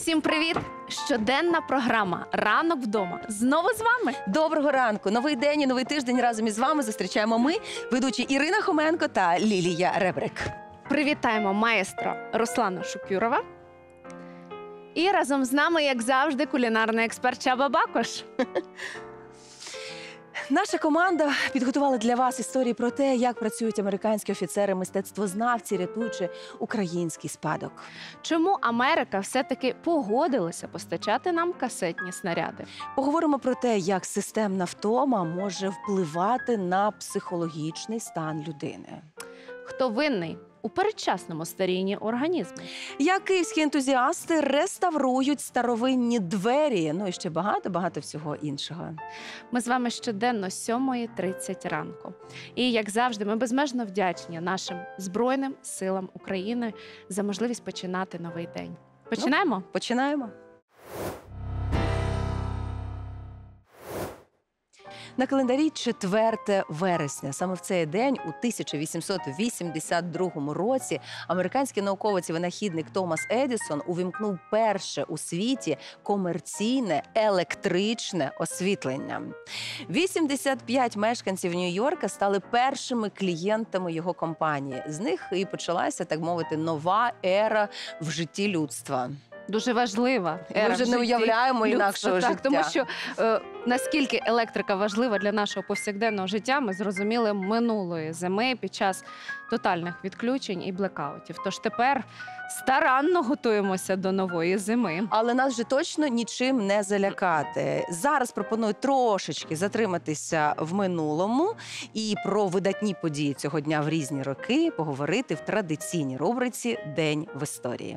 Всім привіт! Щоденна програма «Ранок вдома» знову з вами. Доброго ранку! Новий день і новий тиждень разом із вами зустрічаємо ми, ведучі Ірина Хоменко та Лілія Ребрик. Привітаємо маестро Руслана Шукюрова. І разом з нами, як завжди, кулінарний експерт Чаба Бакош. Наша команда підготувала для вас історії про те, як працюють американські офіцери-мистецтвознавці, рятуючи український спадок. Чому Америка все-таки погодилася постачати нам касетні снаряди? Поговоримо про те, як системна втома може впливати на психологічний стан людини. Хто винний у передчасному старінні організму? Як київські ентузіасти реставрують старовинні двері, ну і ще багато всього іншого. Ми з вами щоденно з 7:30 ранку. І, як завжди, ми безмежно вдячні нашим Збройним силам України за можливість починати новий день. Починаємо? Починаємо. На календарі 4 вересня. Саме в цей день, у 1882 році, американський науковець і винахідник Томас Едісон увімкнув перше у світі комерційне електричне освітлення. 85 мешканців Нью-Йорка стали першими клієнтами його компанії. З них і почалася, так мовити, нова ера в житті людства. Дуже важлива ера. Ми вже не уявляємо інакшого життя. Тому що наскільки електрика важлива для нашого повсякденного життя, ми зрозуміли минулої зими під час тотальних відключень і блекаутів. Тож тепер старанно готуємося до нової зими. Але нас вже точно нічим не залякати. Зараз пропоную трошечки затриматися в минулому і про видатні події цього дня в різні роки поговорити в традиційній рубриці «День в історії».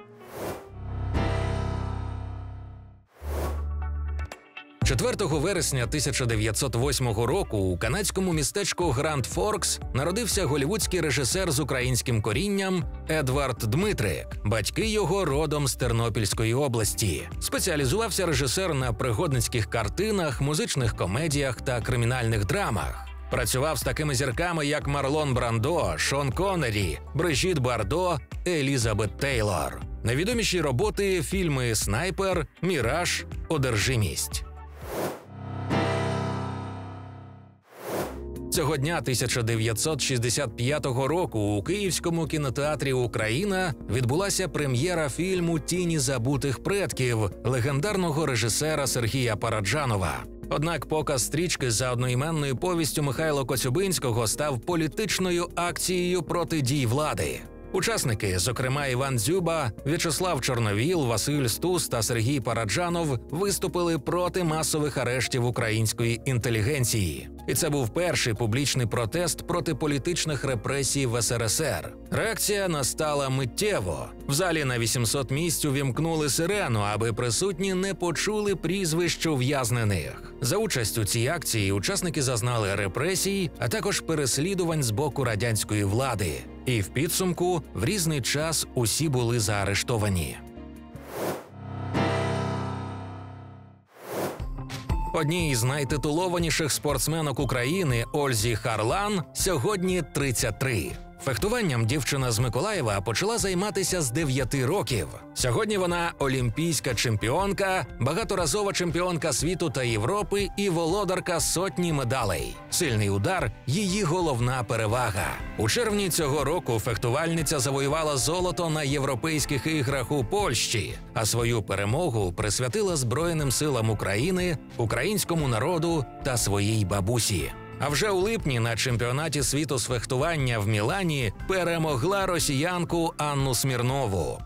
4 вересня 1908 року у канадському містечку Гранд Форкс народився голлівудський режисер з українським корінням Едвард Дмитрик. Батьки його родом з Тернопільської області. Спеціалізувався режисер на пригодницьких картинах, музичних комедіях та кримінальних драмах. Працював з такими зірками, як Марлон Брандо, Шон Коннері, Брижіт Бардо, Елізабет Тейлор. Найвідоміші роботи – фільми «Снайпер», «Міраж», «Одержимість». Цього дня 1965 року у Київському кінотеатрі «Україна» відбулася прем'єра фільму «Тіні забутих предків» легендарного режисера Сергія Параджанова. Однак показ стрічки за одноіменною повістю Михайла Коцюбинського став політичною акцією проти дій влади. Учасники, зокрема Іван Дзюба, В'ячеслав Чорновіл, Василь Стус та Сергій Параджанов, виступили проти масових арештів української інтелігенції. І це був перший публічний протест проти політичних репресій в СРСР. Реакція настала миттєво. В залі на 800 місць увімкнули сирену, аби присутні не почули прізвищ ув'язнених. За участь у цій акції учасники зазнали репресій, а також переслідувань з боку радянської влади. І в підсумку в різний час усі були заарештовані. Одній із найтитулованіших спортсменок України Ользі Харлан сьогодні 33. Фехтуванням дівчина з Миколаєва почала займатися з 9 років. Сьогодні вона олімпійська чемпіонка, багаторазова чемпіонка світу та Європи і володарка сотні медалей. Сильний удар – її головна перевага. У червні цього року фехтувальниця завоювала золото на Європейських іграх у Польщі, а свою перемогу присвятила Збройним силам України, українському народу та своїй бабусі. А вже у липні на чемпіонаті світу з фехтування в Мілані перемогла росіянку Анну Смірнову.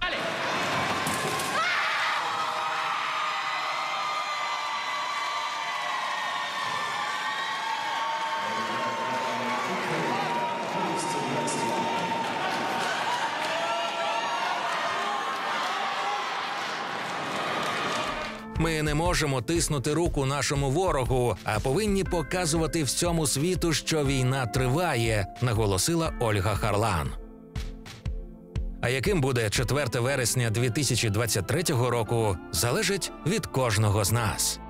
Ми не можемо тиснути руку нашому ворогу, а повинні показувати всьому світу, що війна триває, наголосила Ольга Харлан. А яким буде 4 вересня 2023 року, залежить від кожного з нас.